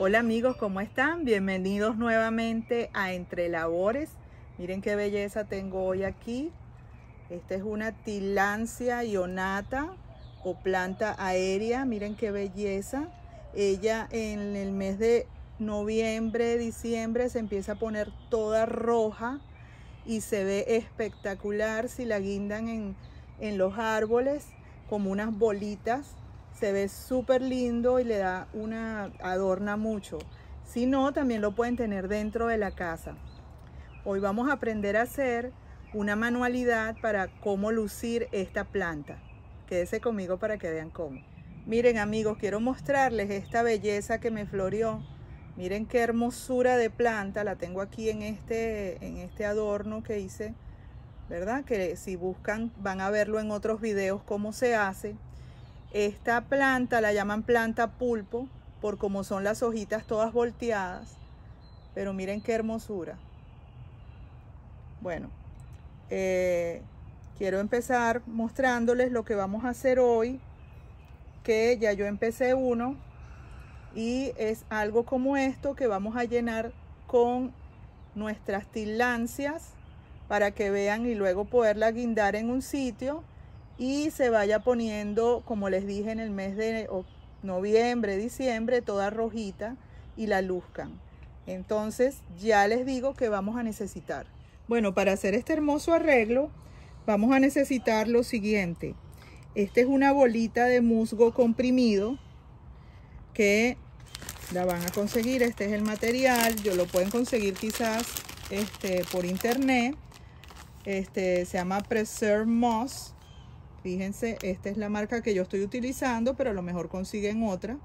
Hola amigos, ¿cómo están? Bienvenidos nuevamente a Entre Labores. Miren qué belleza tengo hoy aquí. Esta es una Tillandsia ionata o planta aérea. Miren qué belleza. Ella en el mes de noviembre, diciembre se empieza a poner toda roja y se ve espectacular si la guindan en los árboles como unas bolitas. Se ve súper lindo y le da adorna mucho. Si no, también lo pueden tener dentro de la casa. Hoy vamos a aprender a hacer una manualidad para cómo lucir esta planta. Quédese conmigo para que vean cómo. Miren amigos, quiero mostrarles esta belleza que me floreó. Miren qué hermosura de planta. La tengo aquí en este adorno que hice, ¿verdad? Que si buscan van a verlo en otros videos cómo se hace. Esta planta la llaman planta pulpo por cómo son las hojitas todas volteadas, pero miren qué hermosura. Bueno, quiero empezar mostrándoles lo que vamos a hacer hoy, que ya yo empecé uno y es algo como esto que vamos a llenar con nuestras tillandsias para que vean y luego poderla guindar en un sitio y se vaya poniendo, como les dije, en el mes de noviembre, diciembre, toda rojita y la luzcan. Entonces ya les digo que vamos a necesitar. Bueno, para hacer este hermoso arreglo vamos a necesitar lo siguiente. Esta es una bolita de musgo comprimido que la van a conseguir. Este es el material. Yo lo pueden conseguir quizás por internet. Se llama Preserve Moss. Fíjense, esta es la marca que yo estoy utilizando, pero a lo mejor consiguen otra.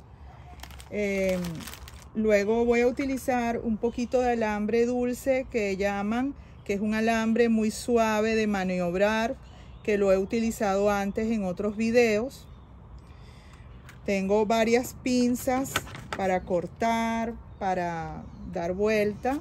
Luego voy a utilizar un poquito de alambre dulce que llaman, que es un alambre muy suave de maniobrar, que lo he utilizado antes en otros videos. Tengo varias pinzas para cortar, para dar vuelta.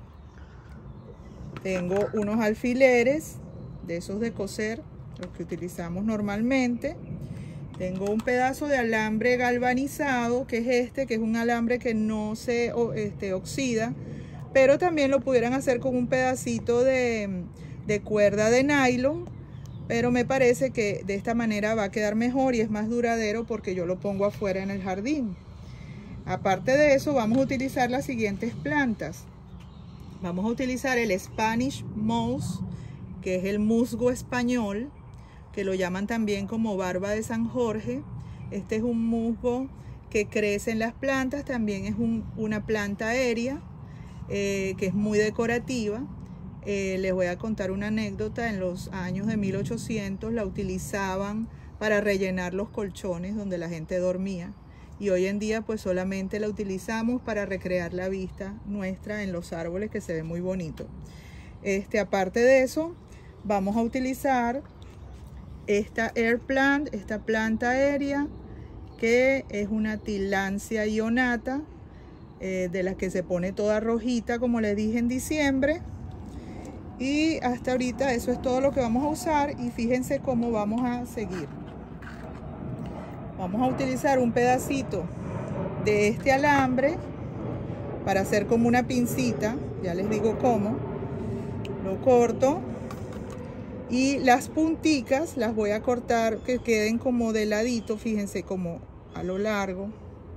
Tengo unos alfileres de esos de coser, los que utilizamos normalmente. Tengo un pedazo de alambre galvanizado, que es que es un alambre que no se oxida, pero también lo pudieran hacer con un pedacito de cuerda de nylon, pero me parece que de esta manera va a quedar mejor y es más duradero porque yo lo pongo afuera en el jardín. Aparte de eso, vamos a utilizar las siguientes plantas. Vamos a utilizar el Spanish Moss, que es el musgo español, que lo llaman también como barba de San Jorge. Este es un musgo que crece en las plantas, también es una planta aérea que es muy decorativa. Les voy a contar una anécdota. En los años de 1800 la utilizaban para rellenar los colchones donde la gente dormía, y hoy en día pues solamente la utilizamos para recrear la vista nuestra en los árboles, que se ve muy bonito. Aparte de eso, vamos a utilizar esta Air Plant, esta planta aérea, que es una Tillandsia ionata, de las que se pone toda rojita, como les dije, en diciembre. Y hasta ahorita eso es todo lo que vamos a usar, y fíjense cómo vamos a seguir. Vamos a utilizar un pedacito de este alambre para hacer como una pincita, ya les digo cómo. Lo corto. Y las punticas las voy a cortar que queden como de ladito, fíjense, como a lo largo,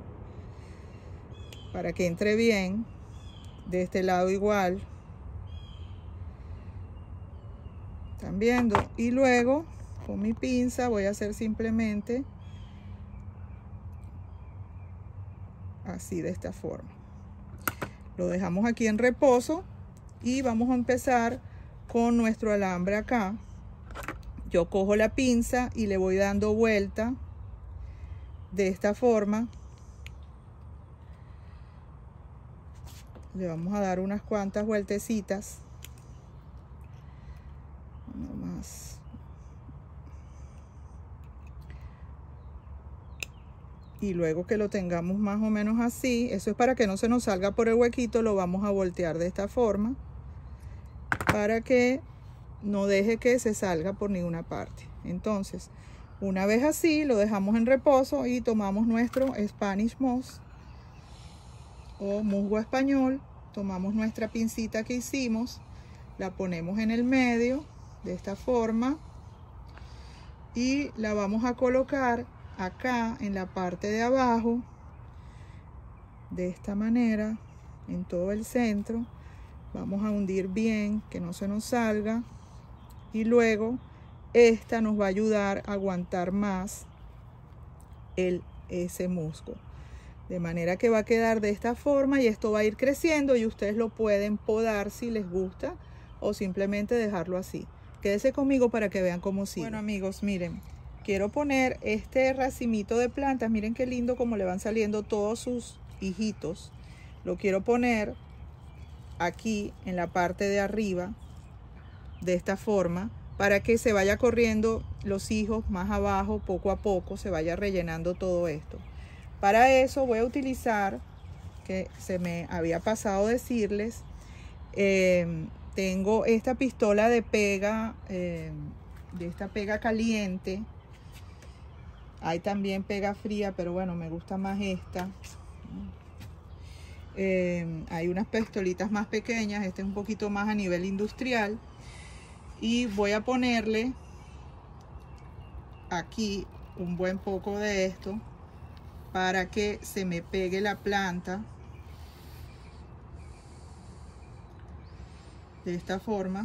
para que entre bien. De este lado igual. ¿Están viendo? Y luego con mi pinza voy a hacer simplemente así, de esta forma. Lo dejamos aquí en reposo y vamos a empezar con nuestro alambre acá. Yo cojo la pinza y le voy dando vuelta de esta forma. Le vamos a dar unas cuantas vueltecitas. No más. Y luego que lo tengamos más o menos así, eso es para que no se nos salga por el huequito, lo vamos a voltear de esta forma, para que no deje que se salga por ninguna parte. Entonces, una vez así, lo dejamos en reposo y tomamos nuestro Spanish Moss o musgo español. Tomamos nuestra pincita que hicimos, la ponemos en el medio de esta forma y la vamos a colocar acá en la parte de abajo, de esta manera, en todo el centro. Vamos a hundir bien, que no se nos salga, y luego esta nos va a ayudar a aguantar más ese musgo, de manera que va a quedar de esta forma y esto va a ir creciendo y ustedes lo pueden podar si les gusta o simplemente dejarlo así. Quédese conmigo para que vean cómo sigue. Bueno amigos, miren, quiero poner este racimito de plantas. Miren qué lindo como le van saliendo todos sus hijitos. Lo quiero poner aquí en la parte de arriba, de esta forma, para que se vaya corriendo los hijos más abajo, poco a poco, se vaya rellenando todo esto. Para eso voy a utilizar, que se me había pasado decirles, tengo esta pistola de pega, de esta pega caliente. Hay también pega fría, pero bueno, me gusta más esta. Hay unas pistolitas más pequeñas, este es un poquito más a nivel industrial. Y voy a ponerle aquí un buen poco de esto para que se me pegue la planta de esta forma.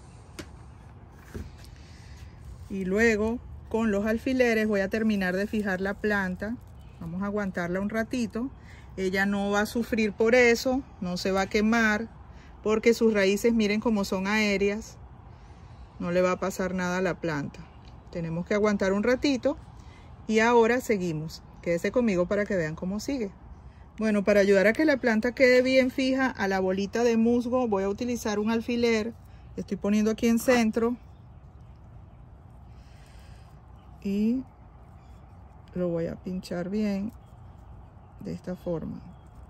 Y luego con los alfileres voy a terminar de fijar la planta. Vamos a aguantarla un ratito. Ella no va a sufrir por eso, no se va a quemar, porque sus raíces, miren cómo son aéreas. No le va a pasar nada a la planta. Tenemos que aguantar un ratito y ahora seguimos. Quédese conmigo para que vean cómo sigue. Bueno, para ayudar a que la planta quede bien fija a la bolita de musgo, voy a utilizar un alfiler. Estoy poniendo aquí en centro. Y lo voy a pinchar bien de esta forma.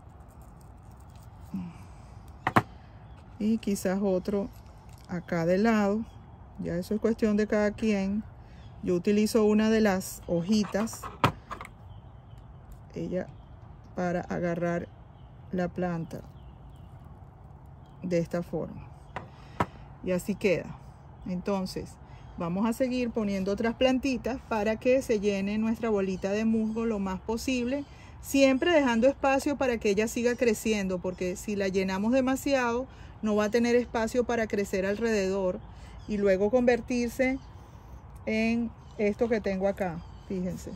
Y quizás otro acá de lado. Ya eso es cuestión de cada quien. Yo utilizo una de las hojitas, para agarrar la planta de esta forma. Y así queda. Entonces vamos a seguir poniendo otras plantitas para que se llene nuestra bolita de musgo lo más posible, siempre dejando espacio para que ella siga creciendo, porque si la llenamos demasiado no va a tener espacio para crecer alrededor y luego convertirse en esto que tengo acá. Fíjense.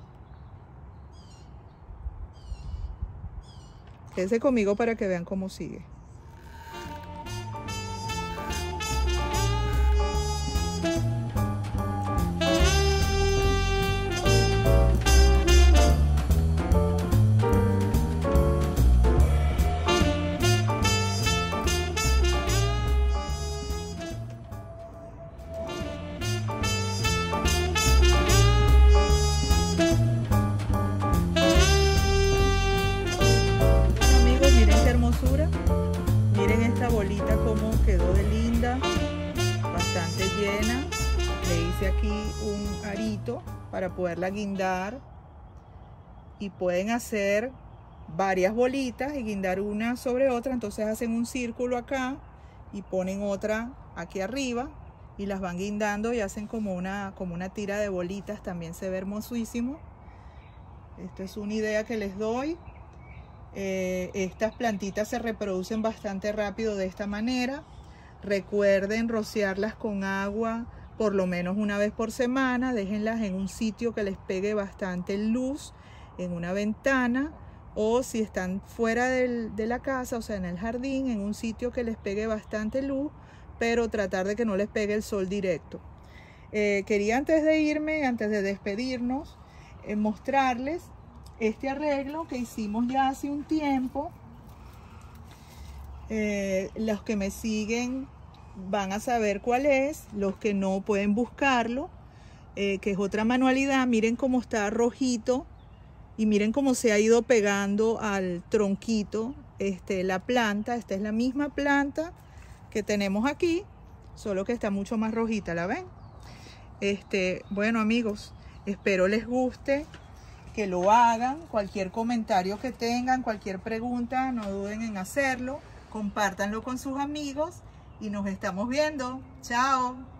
Quédense conmigo para que vean cómo sigue. Miren esta bolita como quedó de linda, bastante llena. Le hice aquí un arito para poderla guindar y pueden hacer varias bolitas y guindar una sobre otra. Entonces hacen un círculo acá y ponen otra aquí arriba y las van guindando y hacen como una tira de bolitas. También se ve hermosísimo. Esta es una idea que les doy. Estas plantitas se reproducen bastante rápido de esta manera. Recuerden rociarlas con agua por lo menos una vez por semana. Déjenlas en un sitio que les pegue bastante luz, en una ventana, o si están fuera de la casa, o sea en el jardín, en un sitio que les pegue bastante luz, pero tratar de que no les pegue el sol directo. Quería antes de irme, antes de despedirnos, mostrarles este arreglo que hicimos ya hace un tiempo. Los que me siguen van a saber cuál es, los que no pueden buscarlo, que es otra manualidad. Miren cómo está rojito y miren cómo se ha ido pegando al tronquito la planta. Esta es la misma planta que tenemos aquí, solo que está mucho más rojita, ¿la ven? Bueno amigos, espero les guste. que lo hagan. Cualquier comentario que tengan, cualquier pregunta, no duden en hacerlo. Compártanlo con sus amigos y nos estamos viendo. Chao.